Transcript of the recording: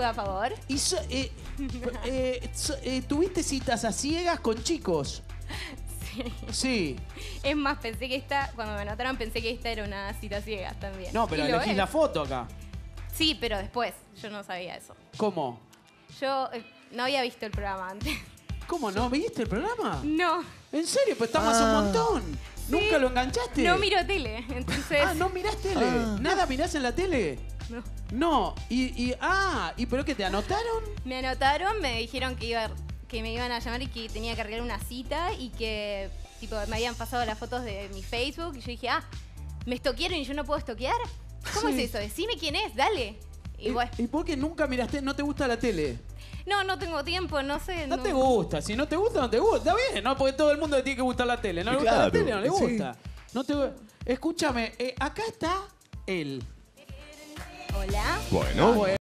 fue a favor. Y ¿tuviste citas a ciegas con chicos? Sí. Sí. Es más, pensé que cuando me anotaron pensé que esta era una cita ciega también. No, pero Y lo elegís es. la foto acá. Sí, pero después. Yo no sabía eso. ¿Cómo? Yo no había visto el programa antes. ¿Cómo no? ¿Viste el programa? No. ¿En serio? Pues estamos un montón. Sí. ¿Nunca lo enganchaste? No miro tele, entonces... Ah, ¿no mirás tele? ¿Nada mirás en la tele? No. No. ¿Y pero qué te anotaron? Me anotaron, me dijeron que me iban a llamar y que tenía que arreglar una cita y que tipo me habían pasado las fotos de mi Facebook y yo dije, ¿me estoquearon y yo no puedo estoquear? ¿Cómo Sí. es eso? Decime quién es, dale. Y bueno, ¿Y por qué nunca miraste? ¿No te gusta la tele? no tengo tiempo, no sé. No te gusta. Si no te gusta, no te gusta. Está bien, ¿no? Porque todo el mundo le tiene que gustar la tele. ¿No le gusta la tele? No le sí. gusta. No te... Escúchame, acá está él. Hola. Bueno. Bueno.